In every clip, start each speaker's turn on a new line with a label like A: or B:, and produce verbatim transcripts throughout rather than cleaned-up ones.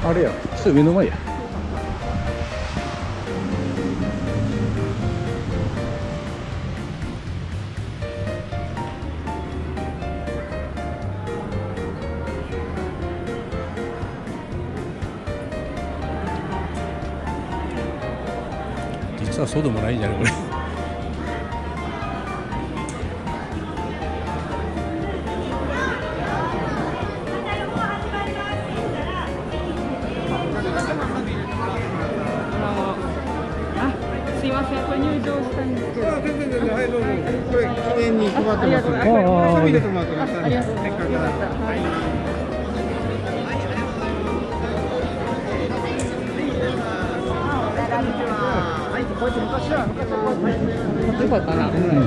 A: あれや、すぐ目の前や。実はそうでもないんじゃないこれ。
B: すいません、これ入場したいんですけど。
C: 全然全然、はい、どうぞ。これ記念に配ってます。
B: ありがとうございます。
C: これ見てもらってます。
B: ありがとうございます。よかった。はい。
C: こいつ昔は昔は
B: よかったな。
C: ありがとう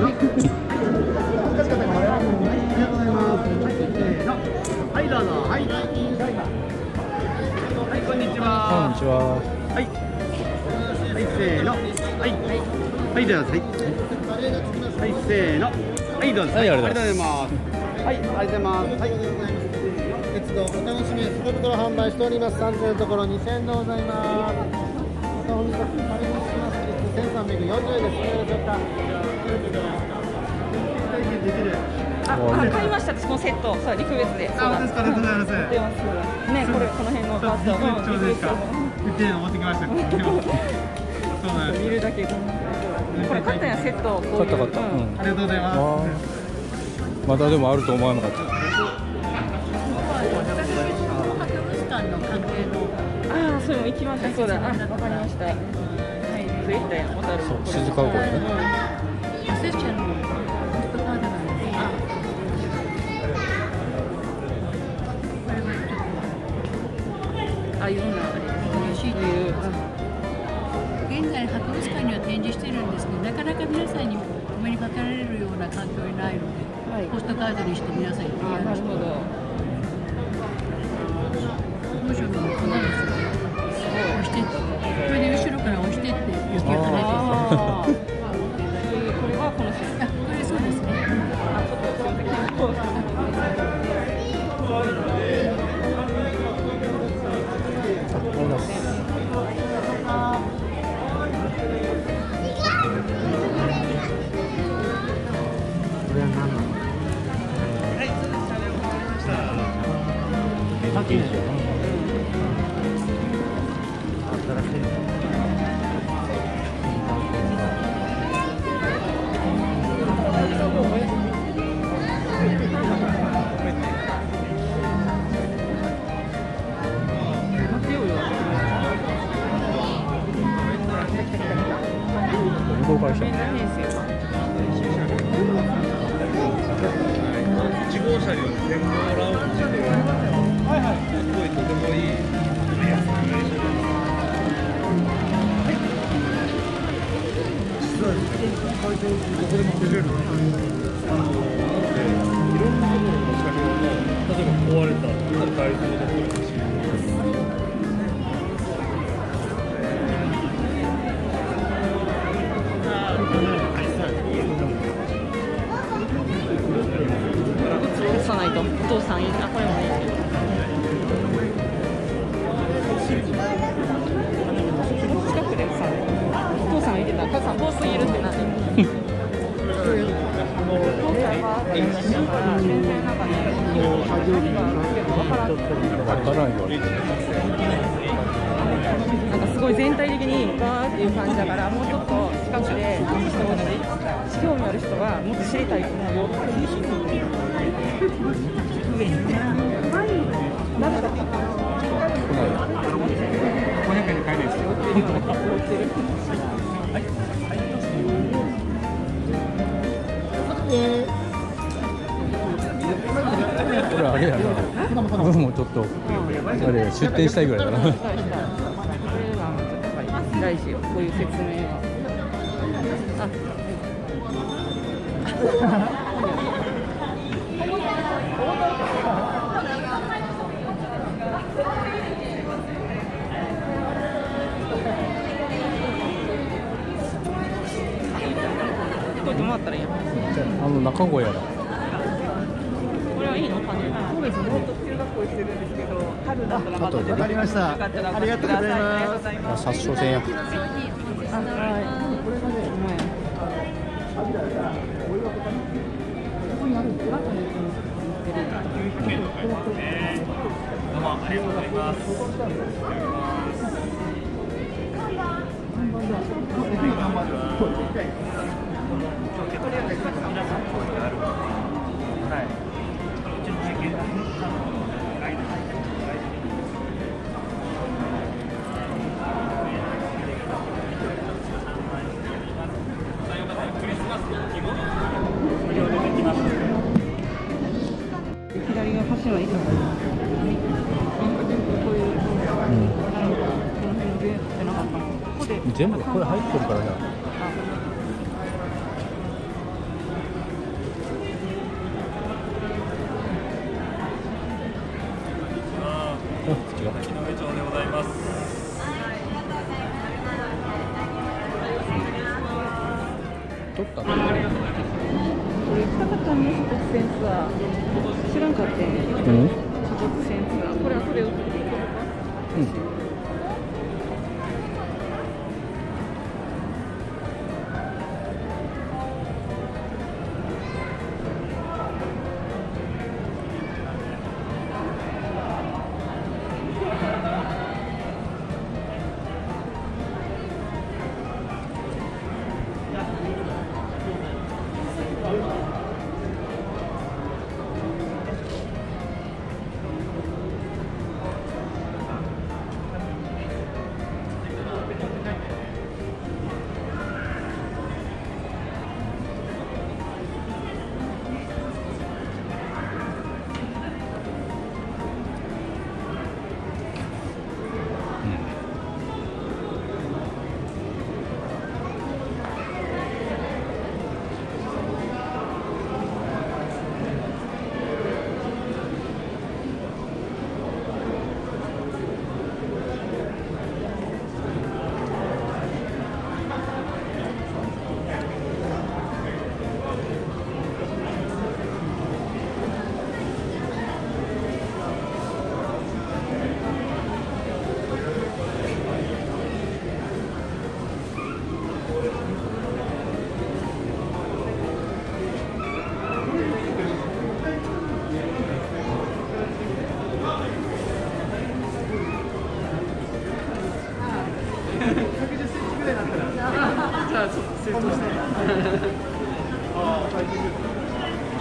C: ございます。はいどうぞ。はい。はいこんにちは。
A: こんにちは。
C: はい。はいせーの。はい。はいどうぞ。はい。はいせーの。はいどうぞ。
A: はいありがとうございます。
C: はいありがとうございます。はいありがとうございます。はい。鉄道お楽しみです。福袋販売しております。さんぜんえんのところにせんえんでございます。本日はせんさんびゃくよんじゅうえんです。いかがでしょうか。
B: あ、あ、買いました。私このセット、そう、陸別で。
C: あ、ですか。ありがとうございます。
B: 出ます。ね、これ、この辺のバスを。
C: ちょうどですか。言って持ってきました。そうなんです。
B: 見るだけ。これ買ったんや、セット。
A: 買った買った。うん。
C: ありがとうございます。
A: まだでもあると思わなかった。
B: ああ、それも行きました。そうだ。あ、わかりました。はい、増えたやん、小樽。
A: そう、静川湖ね。
B: ああいうのあれ。
D: 現在博物館には展示してるんですけど、なかなか皆さんにお目にかかれるような環境にないので、はい、ポストカードにして皆さんに
B: あ、なるほど。
D: 文章のこなんですよ。押して、これで後ろから押してって言っていただいて。こ
B: れはこのシステム。
D: あ、これそうですね。
B: あ、ちょっとすみません。
A: 向こうから来た。
C: いち号車両展望ラウンジという。はいはい。すごいとてもいい。そうですね。回転数どこでも出れる。あのいろんなところの車両の例えば壊れた改造だったりします。
B: さないとお父さんいいな、これもいいけど。近くでさ、お父さんいてたら、母さん遠すぎるってなる。お父さんはって言いましたから、全然なんかね、分からん。分
A: からんよ。
B: なんかすごい全体的にバーっていう感じだから、もうちょっと近くで人を興味ある人はもっと知りたいと思うよ。上に。誰だったかな。ごひゃくえんで買えないですよ。
A: これあれやな。僕もちょっとあれ出店したいぐらいだな。
B: 大事よ、こういう説明は。これどうなったらいいや。
A: あの中小屋だ。
B: これはいいの？金。そうですね。 ごいしてるんですけど、春だったらまた出て
C: わかりました。ありがとうございます。
A: あ、殺傷戦や。
D: 商品お待ちしております。
C: これがね、
B: 左が橋はいいかな。こういう、この辺でやってなかったの。ここで
A: 全部これ入ってるからな。違う。
E: 上町でございます。
A: 取ったの？
B: これ行きたかったんです、特選ツアー。知らんかってん。
A: うん。
B: 特選ツアー。これ後で送っていいか。
A: うん。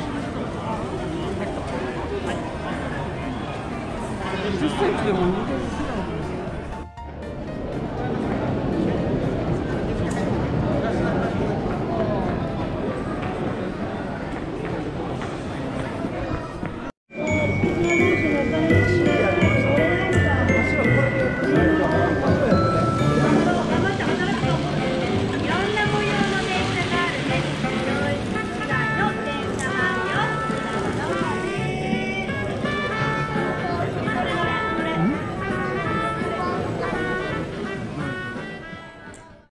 B: じゅっセンチでも